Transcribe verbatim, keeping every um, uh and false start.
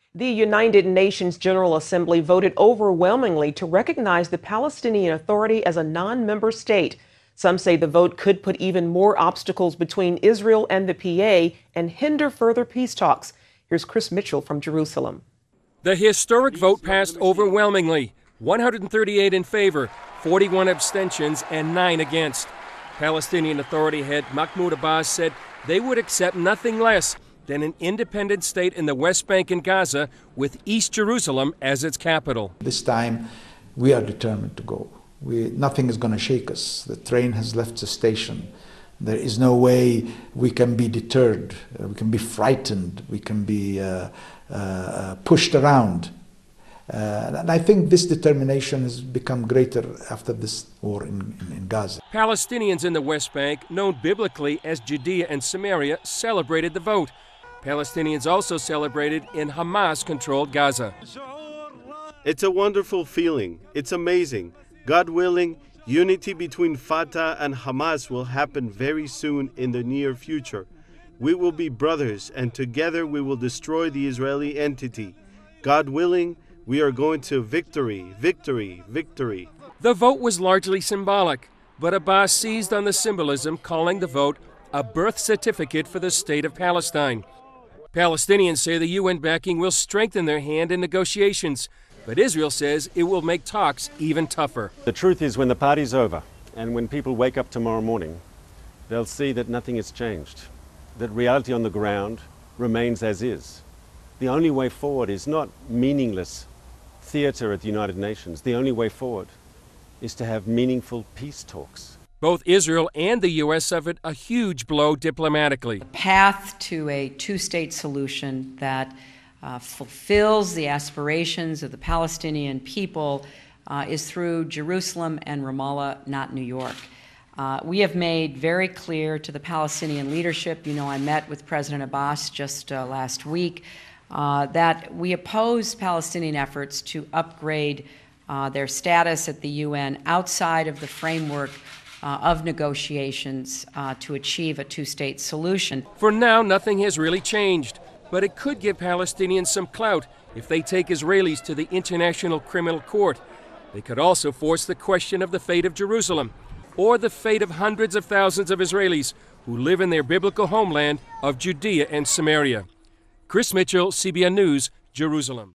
The United Nations General Assembly voted overwhelmingly to recognize the Palestinian Authority as a non-member state. Some say the vote could put even more obstacles between Israel and the P A and hinder further peace talks. Here's Chris Mitchell from Jerusalem. The historic vote passed overwhelmingly, one hundred thirty-eight in favor, forty-one abstentions, and nine against. Palestinian Authority head Mahmoud Abbas said they would accept nothing less than an independent state in the West Bank and Gaza with East Jerusalem as its capital. This time we are determined to go. We, nothing is going to shake us. The train has left the station. There is no way we can be deterred. Uh, we can be frightened. We can be uh, uh, pushed around. Uh, and I think this determination has become greater after this war in, in, in Gaza. Palestinians in the West Bank, known biblically as Judea and Samaria, celebrated the vote. Palestinians also celebrated in Hamas-controlled Gaza. It's a wonderful feeling. It's amazing. God willing, unity between Fatah and Hamas will happen very soon in the near future. We will be brothers, and together we will destroy the Israeli entity. God willing, we are going to victory, victory, victory. The vote was largely symbolic, but Abbas seized on the symbolism, calling the vote a birth certificate for the state of Palestine. Palestinians say the U N backing will strengthen their hand in negotiations, but Israel says it will make talks even tougher. The truth is, when the party's over and when people wake up tomorrow morning, they'll see that nothing has changed, that reality on the ground remains as is. The only way forward is not meaningless theater at the United Nations. The only way forward is to have meaningful peace talks. Both Israel and the U S suffered a huge blow diplomatically. The path to a two-state solution that uh, fulfills the aspirations of the Palestinian people uh, is through Jerusalem and Ramallah, not New York. Uh, we have made very clear to the Palestinian leadership, you know, I met with President Abbas just uh, last week, uh, that we oppose Palestinian efforts to upgrade uh, their status at the U N outside of the framework Uh, of negotiations uh, to achieve a two-state solution. For now, nothing has really changed, but it could give Palestinians some clout if they take Israelis to the International Criminal Court. They could also force the question of the fate of Jerusalem, or the fate of hundreds of thousands of Israelis who live in their biblical homeland of Judea and Samaria. Chris Mitchell, C B N News, Jerusalem.